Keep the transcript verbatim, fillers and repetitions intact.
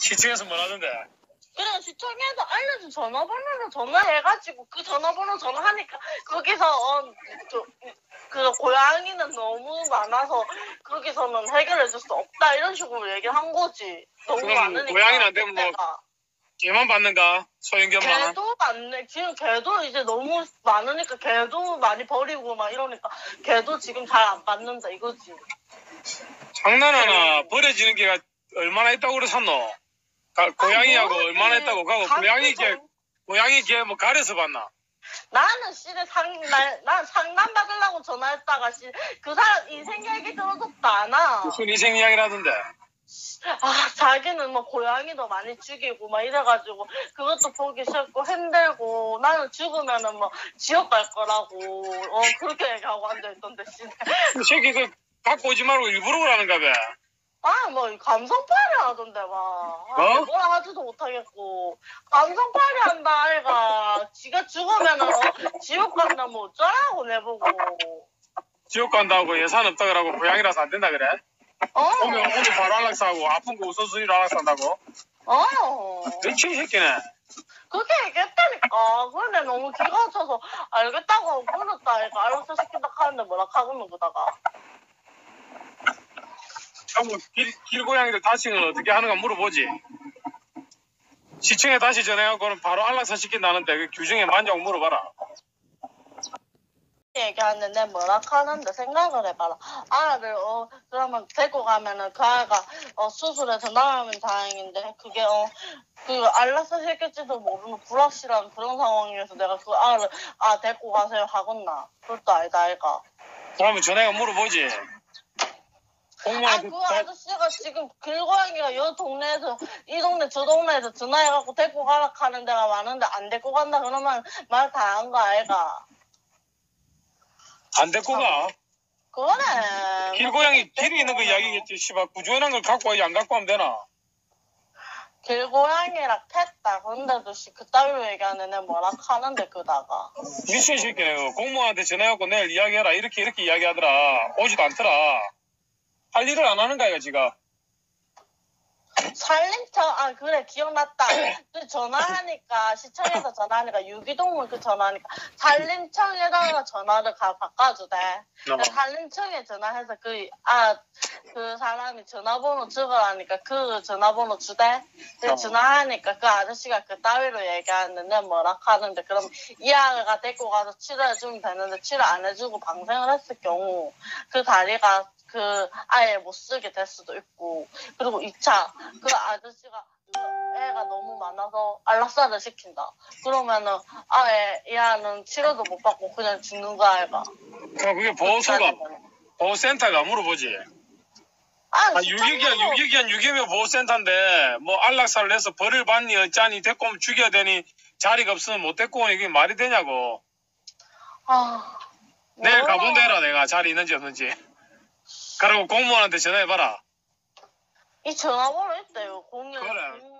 시청에서 뭐 하던데? 그래, 시청에서 알려준 전화번호로 전화해가지고 그 전화번호 전화하니까 거기서 어, 저, 그 고양이는 너무 많아서 거기서는 해결해줄 수 없다 이런 식으로 얘기를 한 거지. 너무 그럼 많으니까. 고양이는 안 되면 뭐 내가. 걔만 받는가? 소형견만? 개도 많네. 지금 개도 이제 너무 많으니까 개도 많이 버리고 막 이러니까 개도 지금 잘 안 받는다 이거지. 장난하나? 음. 버려지는 개가 얼마나 있다고 그래 샀노? 가, 고양이하고 아, 얼마나 있다고 가고 고양이 개, 정... 고양이 개 뭐 가려서 봤나? 나는 씨를 상, 나, 난 상담 받으려고 전화했다가 씨, 그 사람 인생 얘기 들어줬다 않아. 무슨 인생 이야기라던데? 아, 자기는 뭐 고양이도 많이 죽이고 막 이래가지고 그것도 보기 싫고 힘들고 나는 죽으면은 뭐 지옥 갈 거라고 어 그렇게 얘기하고 앉아있던데 씨. 그 새끼 그 갖고 오지 말고 일부러 그러는가 봐. 아, 뭐 감성팔이 하던데 막. 아, 어? 뭐라 하지도 못하겠고 감성팔이 한다 아이가. 지가 죽으면은 어, 지옥 간다 뭐 어쩌라고 내보고. 지옥 간다고 예산 없다 그러고 고양이라서 안 된다 그래? 어. 오면 오늘 바로 안락사하고 아픈 거 우선순위로 안락사한다고? 어. 미친 새끼네. 그렇게 얘기했다니까. 그런데 너무 기가 차서 알겠다고 끊었다 아이가. 알았어 시킨다 하는데 뭐라 하고는 그다가. 한번 길, 길고양이들 다시는 어떻게 하는가 물어보지. 시청에 다시 전해갖고는 바로 안락사 시킨다는데 그 규정에 맞냐고 물어봐라. 얘기하는데 뭐라 하는데 생각을 해봐라. 아를 어 그러면 데리고 가면은 그 아이가 어 수술해서 나으면 다행인데 그게 어 그 안락사 시킬지도 모르는 불확실한 그런 상황이어서 내가 그 아를 아 데리고 가세요 하겠나. 그것도 아니다 아이가. 그러면 전화가 물어보지. 아, 공무원한테 그 아저씨가 지금 길고양이가 여 동네에서 이 동네 저 동네에서 전화해갖고 데리고 가라 하는 데가 많은데 안 데리고 간다 그러면 말 다 한 거 아이가. 안 데리고 가. 그거네. 길고양이 길이 있는 거 이야기겠지. 씨발 구조연한 걸 갖고 와야지 안 갖고 하면 되나. 길고양이라 했다. 그런데도 씨 그따위로 얘기하는 애 뭐라 하는데 그다가. 미친 새끼네. 공무원한테 전화해갖고 내일 이야기해라. 이렇게 이렇게 이야기하더라. 오지도 않더라. 할 일을 안 하는 거야 지가. 살림청 아 그래 기억났다. 그 전화하니까 시청에서 전화하니까 유기동물 그 전화하니까 살림청에다가 전화를 가 바꿔주대. 어. 살림청에 전화해서 그 아 그 사람이 전화번호 적으라니까 그 전화번호 주대. 그 어. 전화하니까 그 아저씨가 그 따위로 얘기하는데 뭐라 하는데 그럼 이 아이가 데리고 가서 치료해주면 되는데 치료 안 해주고 방생을 했을 경우 그 다리가 그 아예 못 쓰게 될 수도 있고 그리고 이 차 그 아저씨가 그 애가 너무 많아서 안락사를 시킨다. 그러면은 아예 이 아는 치료도 못 받고 그냥 죽는 거야 애가. 그럼 그게 보호소가 보호센터가 물어보지. 아, 아, 유기견, 유기견, 유기묘 보호센터인데, 뭐, 안락사를 해서 벌을 받니, 어쩌니, 데리고 오면 죽여야 되니, 자리가 없으면 못 데리고 오니, 그게 말이 되냐고. 아. 내일 몰라. 가본다 해라, 내가. 자리 있는지 없는지. 그리고 공무원한테 전화해봐라. 이 전화번호 있대요. 공연. 그래.